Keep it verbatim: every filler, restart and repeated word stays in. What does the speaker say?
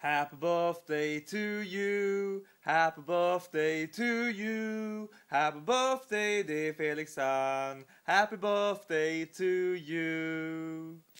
Happy birthday to you, happy birthday to you, happy birthday dear Felixson, happy birthday to you.